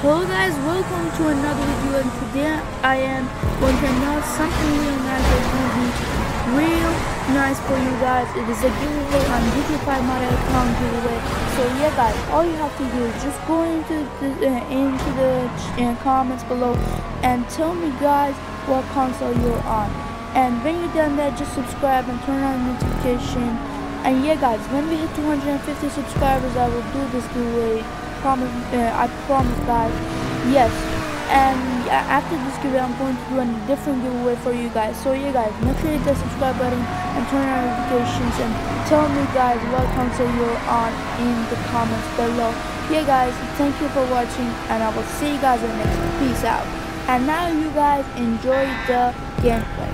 Hello guys, welcome to another video, and today I am going to announce something real nice that's going to be real nice for you guys. It is a giveaway on GTA 5 Mod account giveaway. So yeah guys, all you have to do is just go into the comments below and tell me guys what console you're on. And when you're done that, just subscribe and turn on notification. And yeah guys, when we hit 250 subscribers, I will do this giveaway. I promise guys. Yes, and after this giveaway I'm going to do a different giveaway for you guys. So yeah guys, make sure you hit the subscribe button and turn on notifications, and tell me guys what console you're on in the comments below. Yeah guys, thank you for watching, and I will see you guys in the next one. Peace out. And now you guys enjoy the gameplay.